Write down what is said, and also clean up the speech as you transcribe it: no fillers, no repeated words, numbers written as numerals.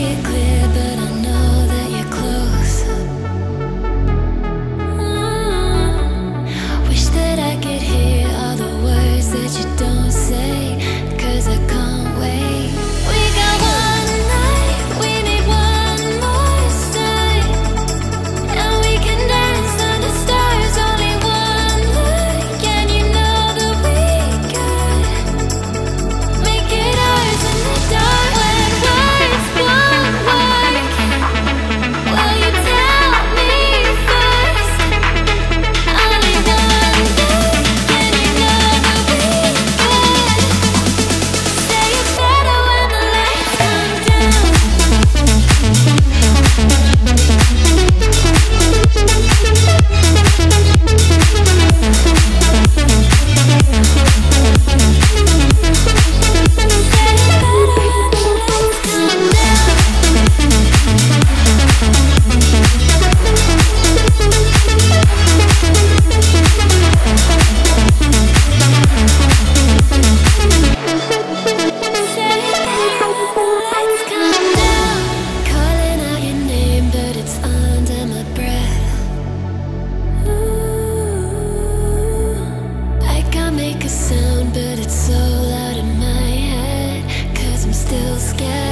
it clear, but I know that you're close. Wish that I could hear all the words that you don't say, 'cause I can't wait. We got one night, we need one more start, and we can dance under stars. Only one look, and you know that we could make it ours in the dark. When words won't work, will you tell me first? Only one look, and you know that we could say it better when the lights come down. Calling out your name, but it's under my breath. I can't make a sound, but it's so loud in my head, 'cause I'm still scared.